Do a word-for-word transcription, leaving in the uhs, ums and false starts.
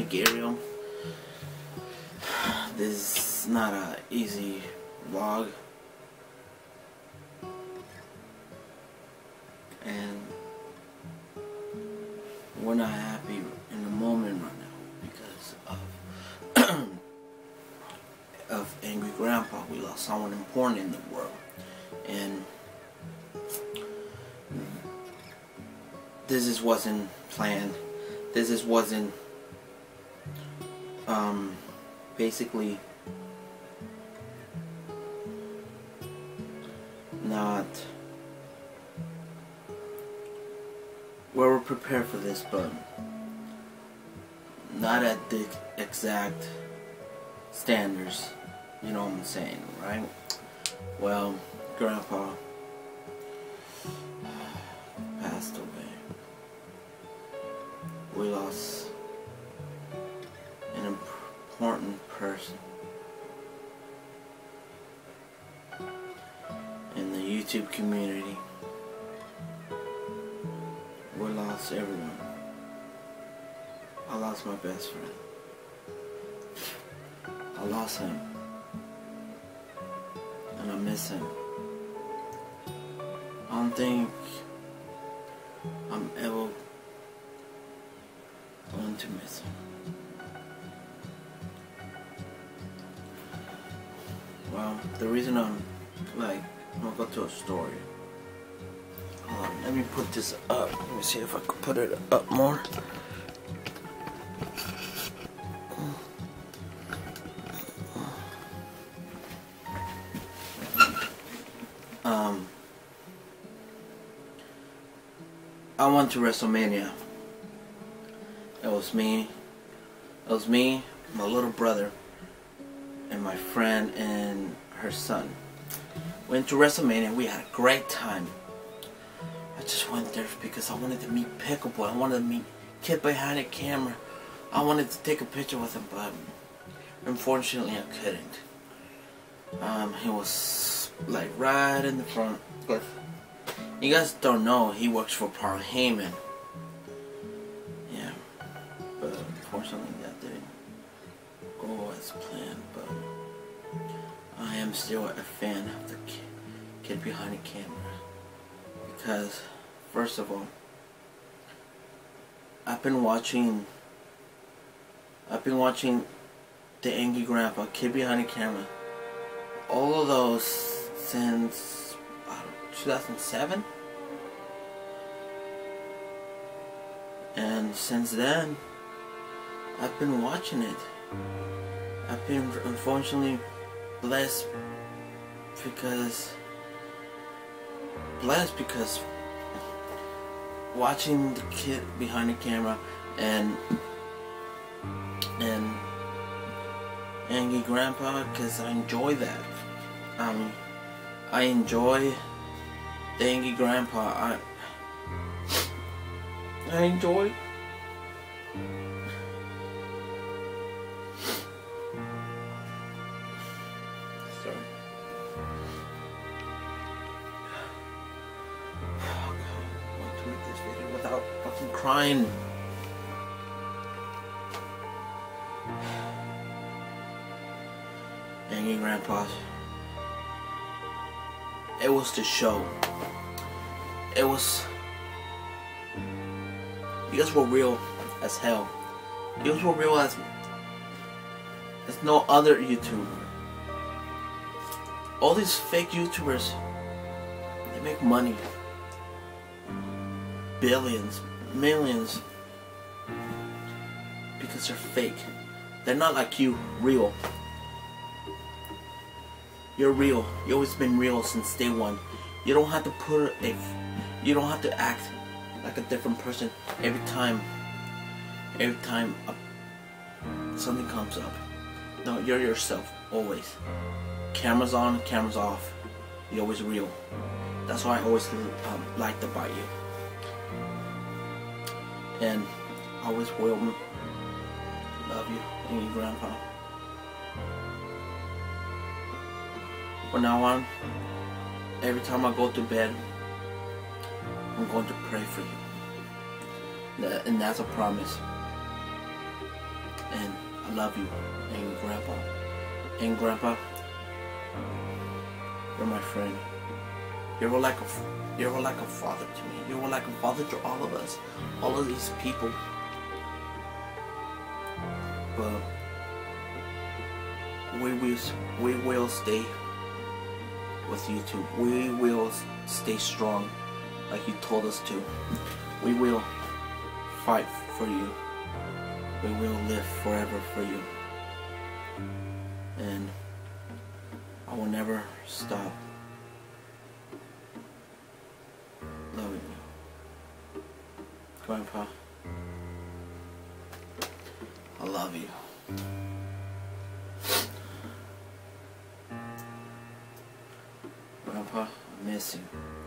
Gabriel. This is not an easy vlog, and we're not happy in the moment right now because of of Angry Grandpa. We lost someone important in the world, and this is wasn't planned. This is wasn't um, basically not. We were prepared for this, but not at the exact standards. You know what I'm saying, right? Well, Grandpa passed away. We lost an important person in the YouTube community. We lost everyone. I lost my best friend. I lost him. And I miss him. I don't think I'm ever going to miss him. Well, the reason I'm like, I'm gonna go to a story. Hold on, let me put this up. Let me see if I can put it up more. Um, I went to WrestleMania. It was me. It was me, my little brother, and my friend and her son. Went to WrestleMania. We had a great time. I just went there because I wanted to meet Pickleboy. I wanted to meet Kid Behind the Camera. I wanted to take a picture with him, but unfortunately I couldn't. Um, he was like right in the front. But you guys don't know, he works for Paul Heyman. Yeah, but unfortunately that didn't go as planned. But I am still a fan of the kid, kid behind the camera because, first of all, I've been watching. I've been watching the Angry Grandpa, Kid Behind the Camera, all of those since uh, two thousand seven, and since then I've been watching it. I've been unfortunately blessed because blessed because watching the kid behind the camera and and Angry Grandpa, because I enjoy that. Um, I enjoy the Angry Grandpa. I I enjoy. Sorry. Oh God, I want to make this video without fucking crying. Angry Grandpa. It was the show. It was. You guys were real as hell. You guys were real as as no other YouTuber. All these fake YouTubers, they make money, billions, millions, because they're fake. They're not like you, real. You're real. You always been real since day one. You don't have to put a. You don't have to act like a different person every time. Every time a, something comes up. No, you're yourself always. Cameras on, cameras off. You're always real. That's what I always um, liked about you. And I always will love you, Angry Grandpa. From now on, every time I go to bed, I'm going to pray for you. That, and that's a promise. And I love you. And Grandpa. And Grandpa, you're my friend. You were like a, you were like a father to me. You were like a father to all of us, all of these people. But we will, we will stay with you too. We will stay strong, like you told us to. We will fight for you. We will live forever for you. And I will never stop loving you. Grandpa, I love you. Grandpa, I miss you.